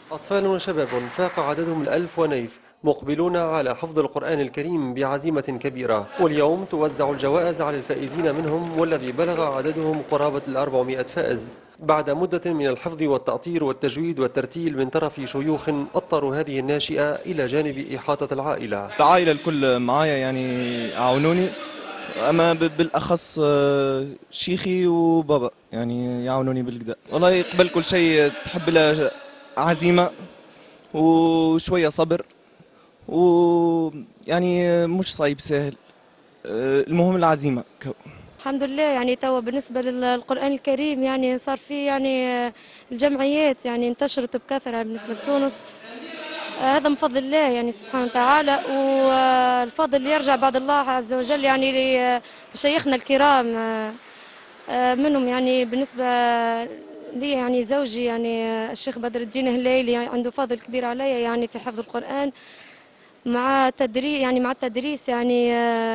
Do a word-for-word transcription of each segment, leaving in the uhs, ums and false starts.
أطفال وشباب فاق عددهم الألف ونيف مقبلون على حفظ القرآن الكريم بعزيمة كبيرة، واليوم توزع الجوائز على الفائزين منهم والذي بلغ عددهم قرابة الأربعمائة فائز بعد مدة من الحفظ والتأطير والتجويد والترتيل من طرف شيوخ أطروا هذه الناشئة إلى جانب إحاطة العائلة. العائلة الكل معايا يعني عاونوني، أما بالأخص شيخي وبابا يعني يعاونوني بالكدا. والله يقبل كل شيء تحب له عزيمة وشوية صبر، ويعني مش صعيب سهل، المهم العزيمة. الحمد لله. يعني توا بالنسبة للقرآن الكريم يعني صار في يعني الجمعيات يعني انتشرت بكثرة بالنسبة لتونس، هذا من فضل الله يعني سبحانه وتعالى، والفضل يرجع بعد الله عز وجل يعني لشيخنا الكرام، منهم يعني بالنسبة لي يعني زوجي يعني الشيخ بدر الدين هليلي يعني عنده فضل كبير علي يعني في حفظ القرآن مع تدريس يعني مع التدريس يعني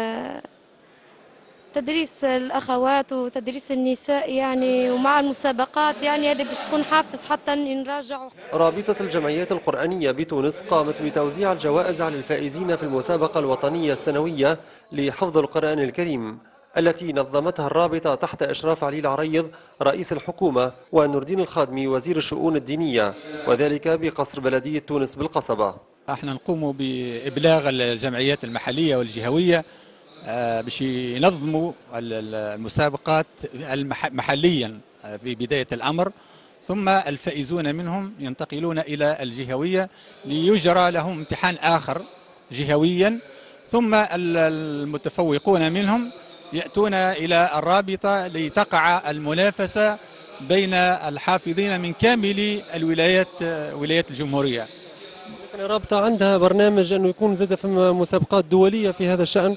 تدريس الأخوات وتدريس النساء يعني ومع المسابقات يعني هذا باش تكون حافز حتى نراجعوا. رابطة الجمعيات القرآنية بتونس قامت بتوزيع الجوائز على الفائزين في المسابقة الوطنية السنوية لحفظ القرآن الكريم التي نظمتها الرابطة تحت إشراف علي العريض رئيس الحكومة ونور الدين الخادمي وزير الشؤون الدينية، وذلك بقصر بلدية تونس بالقصبة. احنا نقوم بإبلاغ الجمعيات المحلية والجهوية باش ينظموا المسابقات محليا في بداية الأمر، ثم الفائزون منهم ينتقلون إلى الجهوية ليجرى لهم امتحان آخر جهويا، ثم المتفوقون منهم يأتون إلى الرابطة لتقع المنافسة بين الحافظين من كامل الولايات ولايات الجمهورية. الرابطة عندها برنامج أنه يكون زاد في مسابقات دولية في هذا الشأن؟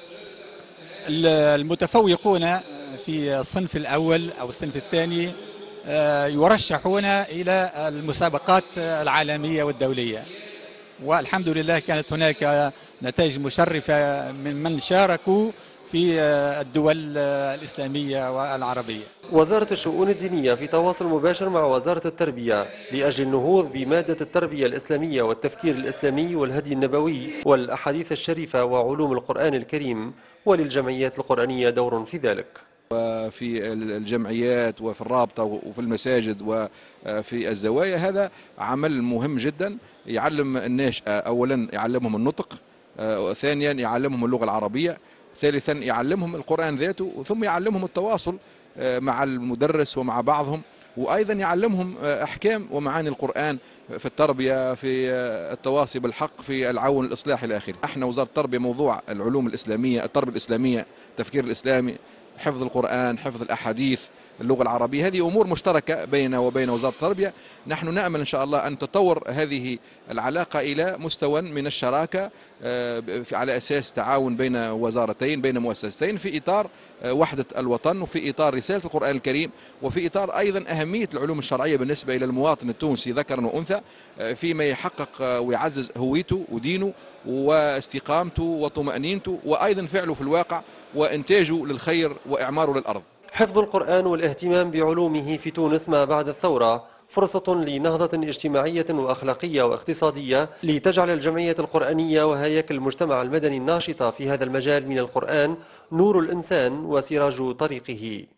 المتفوقون في الصنف الأول أو الصنف الثاني يرشحون إلى المسابقات العالمية والدولية، والحمد لله كانت هناك نتائج مشرفة من من شاركوا في الدول الإسلامية والعربية. وزارة الشؤون الدينية في تواصل مباشر مع وزارة التربية لأجل النهوض بمادة التربية الإسلامية والتفكير الإسلامي والهدي النبوي والأحاديث الشريفة وعلوم القرآن الكريم، وللجمعيات القرآنية دور في ذلك. وفي الجمعيات وفي الرابطة وفي المساجد وفي الزوايا هذا عمل مهم جدا، يعلم الناشئة أولا يعلمهم النطق، ثانيا يعلمهم اللغة العربية، ثالثا يعلمهم القرآن ذاته، ثم يعلمهم التواصل مع المدرس ومع بعضهم، وأيضا يعلمهم أحكام ومعاني القرآن في التربية، في التواصي بالحق، في العون الإصلاحي إلى آخره. احنا وزارة التربية موضوع العلوم الإسلامية، التربية الإسلامية، التفكير الإسلامي، حفظ القرآن، حفظ الأحاديث، اللغة العربية، هذه أمور مشتركة بيننا وبين وزارة التربية. نحن نأمل إن شاء الله أن تتطور هذه العلاقة إلى مستوى من الشراكة على أساس تعاون بين وزارتين، بين مؤسستين، في إطار وحدة الوطن وفي إطار رسالة القرآن الكريم، وفي إطار أيضا أهمية العلوم الشرعية بالنسبة إلى المواطن التونسي ذكرا وأنثى، فيما يحقق ويعزز هويته ودينه واستقامته وطمأنينته، وأيضا فعله في الواقع وإنتاجه للخير وإعماره للأرض. حفظ القرآن والاهتمام بعلومه في تونس ما بعد الثورة فرصة لنهضة اجتماعية وأخلاقية واقتصادية لتجعل الجمعية القرآنية وهياكل المجتمع المدني الناشطة في هذا المجال من القرآن نور الإنسان وسراج طريقه.